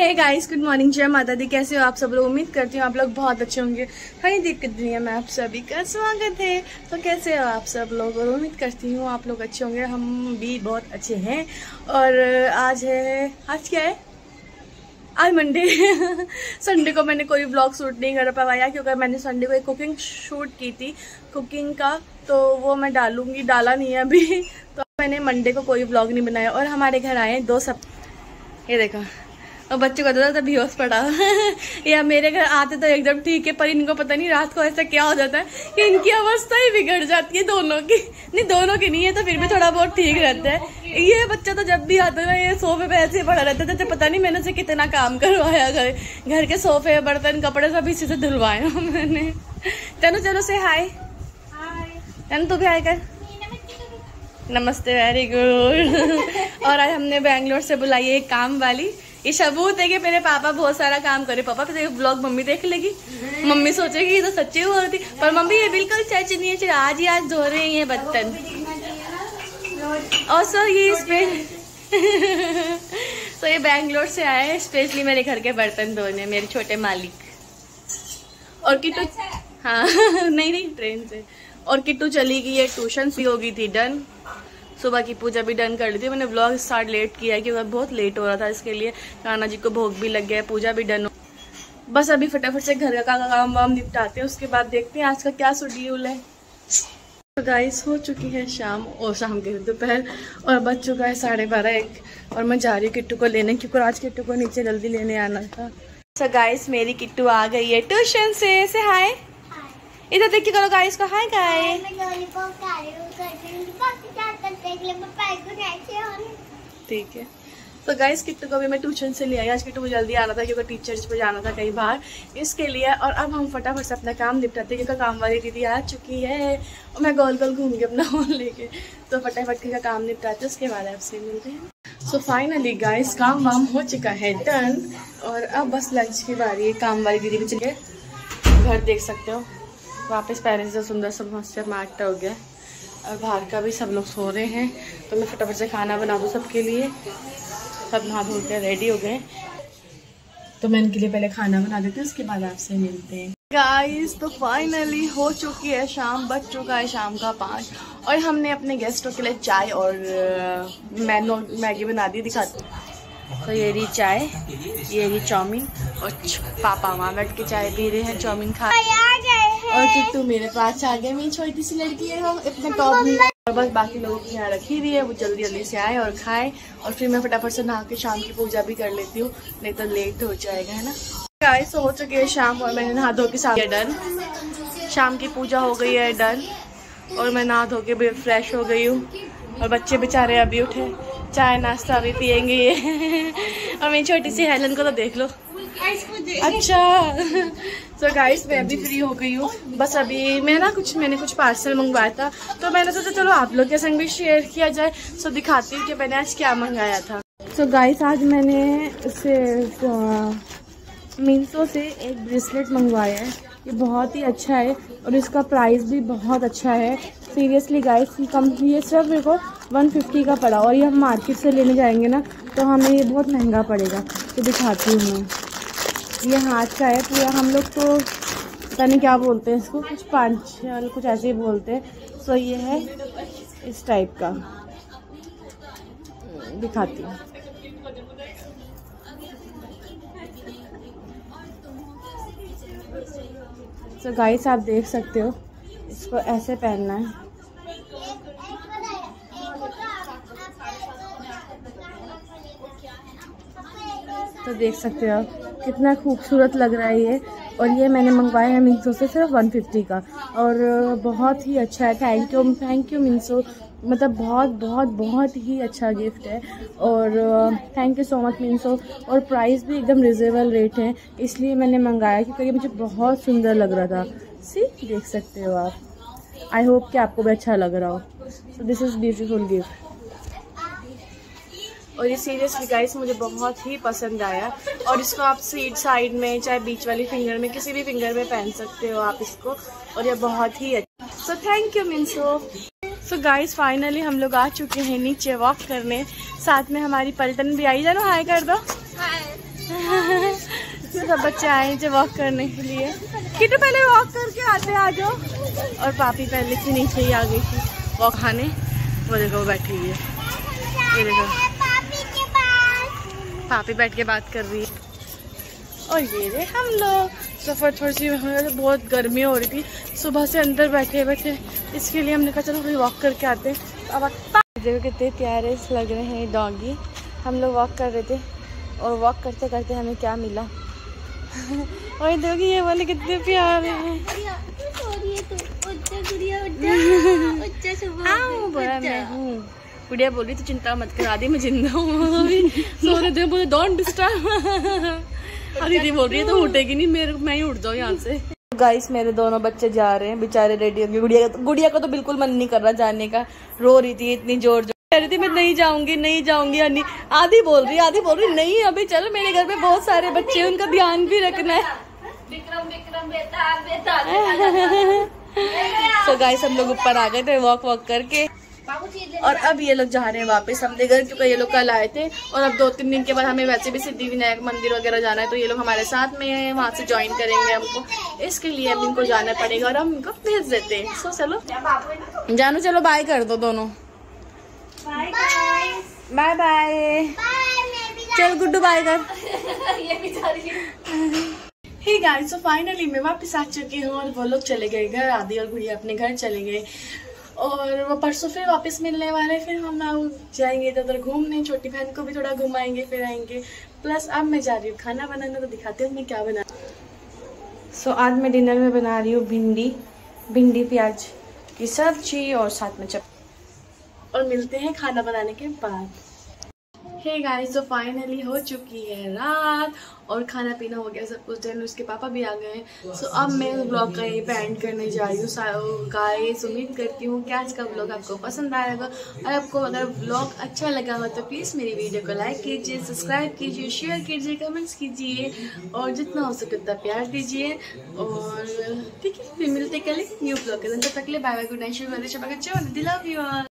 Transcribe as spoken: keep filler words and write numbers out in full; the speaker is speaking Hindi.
हे गाइस, गुड मॉर्निंग, जय माता दी। कैसे हो आप सब लोग? उम्मीद करती हूँ आप लोग बहुत अच्छे होंगे। हनी दीप की दुनिया में आप सभी का स्वागत है। तो कैसे हो आप सब लोग? और उम्मीद करती हूँ आप लोग अच्छे होंगे। हम भी बहुत अच्छे हैं। और आज है, आज क्या है? आज मंडे। संडे को मैंने कोई ब्लॉग शूट नहीं कर पाया क्योंकि मैंने संडे को एक कुकिंग शूट की थी कुकिंग का, तो वो मैं डालूंगी, डाला नहीं है अभी। तो मैंने मंडे को कोई ब्लॉग नहीं बनाया। और हमारे घर आए दो सब, ये देखो, और बच्चों को तो बेहोश पड़ा। या मेरे घर आते तो एकदम ठीक है, पर इनको पता नहीं रात को ऐसा क्या हो जाता है कि इनकी अवस्था ही बिगड़ जाती है दोनों की। नहीं, दोनों की नहीं है तो फिर भी थोड़ा बहुत ठीक रहता है। ये बच्चा तो जब भी आता है ये सोफे पे ऐसे ही पड़ा रहता है। तो पता नहीं मैंने उसे कितना काम करवाया, घर घर के सोफे, बर्तन, कपड़े सब इसी से धुलवाए मैंने। चलो चलो से हाय। चलो तू भी हाय कर। नमस्ते, वेरी गुड। और आज हमने बैंगलोर से बुलाई है एक काम वाली। ये सबूत है कि मेरे पापा बहुत सारा काम करे। पापा तो ब्लॉग मम्मी देख लेगी, मम्मी सोचेगी ये तो सच्ची हुआ होती, पर मम्मी ये बिल्कुल सच नहीं है। आज ही आज धो रहे हैं ये बर्तन। और सर ये तो ये बैंगलोर से आए हैं स्पेशली मेरे घर के बर्तन धोने, मेरे छोटे मालिक। और किट्टू, हाँ नहीं नहीं ट्रेन से। और किट्टू चली गई है ट्यूशन, सी हो गई थी डन। सुबह की पूजा भी डन कर ली थी। मैंने व्लॉग स्टार्ट लेट किया है क्योंकि बहुत लेट हो रहा था, इसके लिए कान्हा जी को भोग भी लग गया है, पूजा भी डन हो। बस अभी फटाफट से घर का काम वाम निपटाते हैं, उसके बाद देखते हैं आज का क्या शेड्यूल है। तो गाइस हो चुकी है शाम, और शाम के दोपहर, और बज चुका है साढ़े बारह एक। और मैं जा रही हूँ किट्टू को लेने क्योंकि आज किट्टू को नीचे जल्दी लेने आना था। तो गाइस मेरी किट्टू आ गई है ट्यूशन से। से हाय, इधर देख के करो गाइस को हाय गाइस। ठीक है। तो गाइस किट्टू को भी मैं ट्यूशन से ले आई। आज किट्टू को जल्दी आना था क्योंकि टीचर्स पे जाना था कहीं बाहर, इसके लिए। और अब हम फटाफट से अपना काम निपटाते हैं क्योंकि काम वाली दीदी आ चुकी है और मैं गोल गोल घूम के अपना फोन लेके। तो फटाफट का काम निपटाते हैं, उसके बाद आपसे मिलते हैं। सो फाइनली गाइस काम वाम हो चुका है डन। और अब बस लंच की बारी है। काम वाली दीदी भी चलिए, घर देख सकते हो वापस पेरेंट्स से सुंदर सा मस्त मार्ट हो गया। और बाहर का भी सब लोग सो रहे हैं, तो मैं फटाफट से खाना बना दूँ सबके लिए। सब नहा धो के रेडी हो गए, तो मैं इनके लिए पहले खाना बना देती हूँ, उसके बाद आपसे मिलते हैं। गाइस तो फाइनली हो चुकी है शाम, बज चुका है शाम का पाँच। और हमने अपने गेस्टों के लिए चाय और मैनो मैगी बना दी, दिखाती। तो ये रही चाय, ये रही चाउमीन, और पापा वहाँ बैठ के चाय पी रहे हैं, चाउमीन खा। और किट्टू मेरे पास आ गए, मेरी छोटी सी लड़की है, हम इतने टॉप नहीं। और बस बाकी लोगों की यहाँ रखी हुई है, वो जल्दी जल्दी से आए और खाएं। और फिर मैं फटाफट से नहा के शाम की पूजा भी कर लेती हूँ, नहीं तो लेट हो जाएगा, है ना। गाइस हो चुकी है शाम और मैंने नहा धो के साथ डन। शाम की पूजा हो गई है डन, और मैं नहा धो के भी फ्रेश हो गई हूँ। और बच्चे बेचारे अभी उठे, चाय नाश्ता अभी पियेंगे ये। और मेरी छोटी सी हेलन को तो देख लो। अच्छा तो गाइस मैं अभी फ्री हो गई हूँ। बस अभी मैं ना कुछ मैंने कुछ पार्सल मंगवाया था, तो मैंने सोचा चलो आप लोग के संग भी शेयर किया जाए। सो दिखाती हूँ कि मैंने आज क्या मंगाया था। तो गाइस आज मैंने उससे मिंसो से एक ब्रेसलेट मंगवाया है। ये बहुत ही अच्छा है और इसका प्राइस भी बहुत अच्छा है। सीरियसली गाइस कम, ये सिर्फ मेरे को वन फिफ्टी का पड़ा, और ये हम मार्केट से लेने जाएंगे ना तो हमें ये बहुत महंगा पड़ेगा। तो दिखाती हूँ मैं, ये हाथ का है पूरा। हम लोग तो पता नहीं क्या बोलते हैं इसको, कुछ पांचल कुछ ऐसे ही बोलते हैं। सो ये है इस टाइप का, दिखाती हूँ। तो गाइस आप देख सकते हो, इसको ऐसे पहनना है। तो देख सकते हो कितना खूबसूरत लग रहा है ये। और ये मैंने मंगवाया है मिंसो से सिर्फ वन फिफ्टी का, और बहुत ही अच्छा है। Thank you thank you Miniso, मतलब बहुत बहुत बहुत ही अच्छा गिफ्ट है। और thank you so much Miniso. और प्राइस भी एकदम रिजनेबल रेट है, इसलिए मैंने मंगाया क्योंकि ये मुझे बहुत सुंदर लग रहा था। सी देख सकते हो आप। आई होप कि आपको भी अच्छा लग रहा हो। So this is beautiful gift. और ये सीरियसली गाइस मुझे बहुत ही पसंद आया। और इसको आप सीट साइड में, चाहे बीच वाली फिंगर में, किसी भी फिंगर में पहन सकते हो आप इसको, और ये बहुत ही अच्छा। So thank you Miniso. So guys finally हम लोग आ चुके हैं नीचे वॉक करने, साथ में हमारी पलटन भी आई। जानो हाय कर दो। हाय। सब बच्चे आए जो वॉक करने के लिए। किटू पहले वॉक करके आते आ जाओ। और पापी पहले से नीचे ही आ गई थी वॉक खाने। वो देखो वो बैठी हुई है, ये देखो पापी बैठ के बात कर रही है। और ये रे हम लोग सफ़र थोड़ी सी हमें बहुत गर्मी हो रही थी, सुबह से अंदर बैठे बैठे, इसके लिए हमने कहा चलो थोड़ी वॉक करके आते हैं। अब देखो कितने प्यारे लग रहे हैं डॉगी। हम लोग वॉक कर रहे थे और वॉक करते करते हमें क्या मिला और देखो ये वाले कितने प्यारे हैं। गुड़िया बोल रही तो चिंता मत कर आदि मैं जिंदा हूँ, सो रहे थे बोले डोंट डिस्टर्ब। दीदी बोल रही है तो उठेगी नहीं, मेरे मैं ही उठ जाऊँ यहाँ से। गाइस मेरे दोनों बच्चे जा रहे हैं बेचारे रेडी होंगे। गुड़िया गुड़िया का तो बिल्कुल मन नहीं कर रहा जाने का, रो रही थी इतनी जोर जोर कह रही थी मैं नहीं जाऊंगी नहीं जाऊंगी। अन्नी आधी बोल रही आधी बोल रही नहीं अभी चलो, मेरे घर में बहुत सारे बच्चे हैं उनका ध्यान भी रखना है। विक्रम विक्रम बेताल बेताल। तो गाइस हम लोग ऊपर आ गए थे वॉक वॉक करके और अब ये लोग जा रहे हैं वापस अपने घर, क्योंकि ये लोग कल आए थे और अब दो तीन दिन के बाद हमें वैसे भी सिद्धि विनायक मंदिर वगैरह जाना है, तो ये लोग हमारे साथ में हैं, वहाँ से ज्वाइन करेंगे हमको, इसके लिए अब इनको जाना पड़ेगा और हम इनको भेज देते हैं। सो चलो जानू चलो बाय कर दो दोनों, बाय बाय। चल गुड्डू बाय कर। हे गाइस, सो फाइनली मैं वापस आ चुकी हूँ और वो लोग चले गए घर, आदि और गुड़िया अपने घर चले गए और वो परसों फिर वापस मिलने वाले। फिर हम जाएंगे इधर उधर घूमने, छोटी बहन को भी थोड़ा घुमाएंगे फिर आएंगे। प्लस अब मैं जा रही हूँ खाना बनाना, तो दिखाते हूँ मैं क्या बना। सो so, आज मैं डिनर में बना रही हूँ भिंडी भिंडी प्याज की सब्जी और साथ में चप, और मिलते हैं खाना बनाने के बाद। हे गाइस, तो फाइनली हो चुकी है रात और खाना पीना हो गया सब कुछ, देन उसके पापा भी आ गए। सो so, अब मैं ब्लॉग का यहीं पे एंड करने जा रही हूँ। गाइस उम्मीद करती हूँ कि आज का ब्लॉग आपको पसंद आएगा, और आपको अगर ब्लॉग अच्छा लगा हो तो प्लीज़ मेरी वीडियो को लाइक कीजिए, सब्सक्राइब कीजिए, शेयर कीजिए, कमेंट्स कीजिए और जितना हो सके उतना प्यार दीजिए। और ठीक है, फिर मिलते कल न्यू ब्लॉग के दिन, तब तक के लिए बाय बाय, गुड नाइट, शुभ रात्रि, लव यू ऑल।